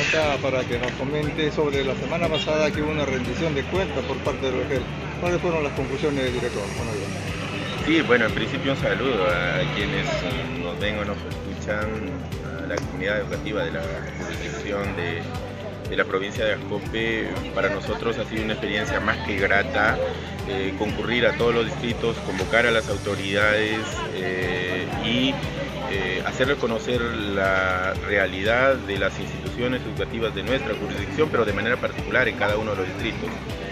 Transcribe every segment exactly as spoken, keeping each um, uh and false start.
acá para que nos comente sobre la semana pasada que hubo una rendición de cuentas por parte del O E G E L. ¿Cuáles fueron las conclusiones del director? Buenos días. Sí, bueno, en principio un saludo a quienes nos ven o nos escuchan, a la comunidad educativa de la jurisdicción de, de la provincia de Ascope. Para nosotros ha sido una experiencia más que grata eh, concurrir a todos los distritos, convocar a las autoridades eh, y eh, hacerles conocer la realidad de las instituciones educativas de nuestra jurisdicción, pero de manera particular en cada uno de los distritos.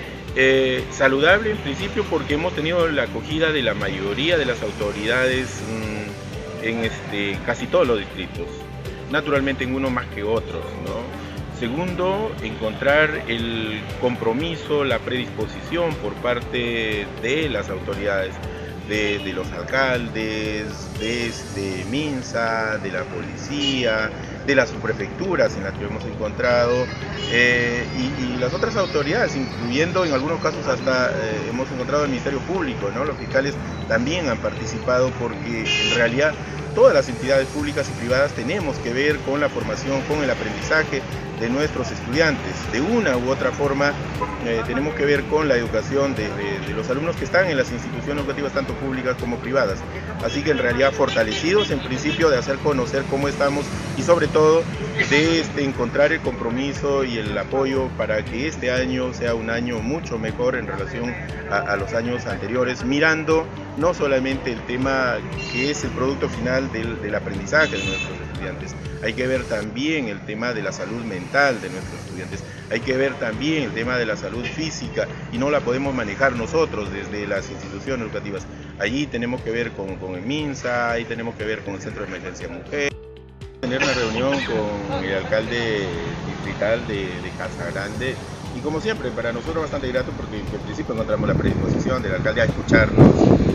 Eh, saludable en principio porque hemos tenido la acogida de la mayoría de las autoridades mmm, en este, casi todos los distritos, naturalmente en uno más que otros, ¿no? Segundo, encontrar el compromiso, la predisposición por parte de las autoridades, de, de los alcaldes, de, de MINSA, de la policía, de las subprefecturas en las que hemos encontrado eh, y, y las otras autoridades, incluyendo en algunos casos hasta eh, hemos encontrado el Ministerio Público, ¿no? Los fiscales también han participado porque en realidad todas las entidades públicas y privadas tenemos que ver con la formación, con el aprendizaje de nuestros estudiantes. De una u otra forma eh, tenemos que ver con la educación de, de, de los alumnos que están en las instituciones educativas tanto públicas como privadas. Así que en realidad fortalecidos en principio de hacer conocer cómo estamos y sobre todo de este, encontrar el compromiso y el apoyo para que este año sea un año mucho mejor en relación a, a los años anteriores, mirando no solamente el tema que es el producto final del, del aprendizaje de nuestros estudiantes, hay que ver también el tema de la salud mental de nuestros estudiantes, hay que ver también el tema de la salud física y no la podemos manejar nosotros desde las instituciones educativas. Allí tenemos que ver con, con el MINSA, ahí tenemos que ver con el Centro de Emergencia Mujer. Tener una reunión con el alcalde distrital de, de Casa Grande y como siempre para nosotros bastante grato porque en principio encontramos la predisposición del alcalde a escucharnos,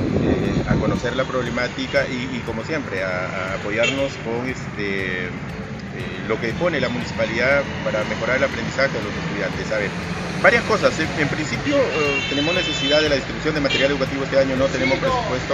eh, a conocer la problemática y, y como siempre a, a apoyarnos con este, eh, lo que pone la municipalidad para mejorar el aprendizaje de los estudiantes. A ver, varias cosas. En, en principio eh, tenemos necesidad de la distribución de material educativo este año, no tenemos presupuesto.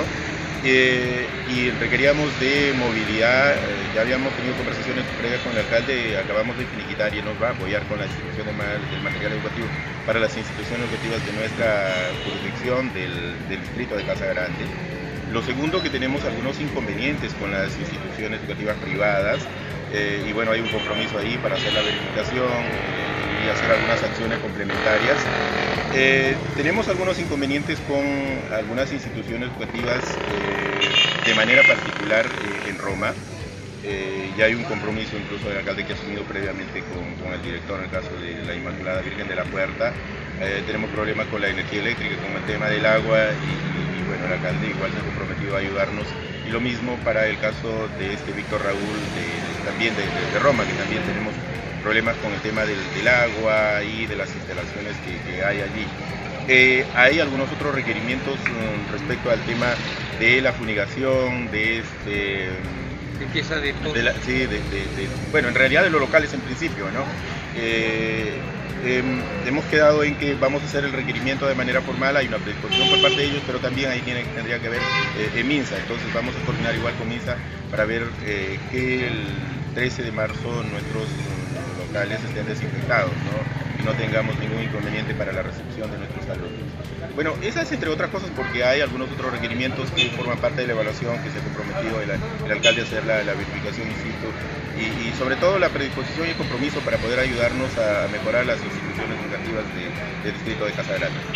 Eh, y requeríamos de movilidad, eh, ya habíamos tenido conversaciones previas con el alcalde, acabamos de finiquitar y él nos va a apoyar con la distribución de mal, del material educativo para las instituciones educativas de nuestra jurisdicción del, del distrito de Casa Grande. Lo segundo, que tenemos algunos inconvenientes con las instituciones educativas privadas eh, y bueno, hay un compromiso ahí para hacer la verificación eh, y hacer algunas acciones complementarias. Eh, tenemos algunos inconvenientes con algunas instituciones educativas eh, de manera particular eh, en Roma. Eh, ya hay un compromiso incluso del alcalde que ha asumido previamente con, con el director en el caso de la Inmaculada Virgen de la Puerta. Eh, tenemos problemas con la energía eléctrica, con el tema del agua y, y, y bueno, el alcalde igual se ha comprometido a ayudarnos. Y lo mismo para el caso de este Víctor Raúl, de, de, también de, de, de Roma, que también tenemos problemas con el tema del, del agua y de las instalaciones que, que hay allí. Eh, hay algunos otros requerimientos um, respecto al tema de la funigación, de este... Limpieza de todo. De la, sí, de, de, de, bueno, en realidad de los locales en principio, ¿no? Eh, eh, hemos quedado en que vamos a hacer el requerimiento de manera formal, hay una predisposición por parte de ellos, pero también ahí tiene, tendría que ver eh, en MINSA, entonces vamos a coordinar igual con MINSA para ver eh, que el trece de marzo nuestros locales estén desinfectados, ¿no? Y no tengamos ningún inconveniente para la recepción de nuestros alumnos. Bueno, esas entre otras cosas porque hay algunos otros requerimientos que forman parte de la evaluación que se ha comprometido el, el alcalde a hacer la, la verificación in situ y, y sobre todo la predisposición y el compromiso para poder ayudarnos a mejorar las instituciones educativas de, del distrito de Casa Grande.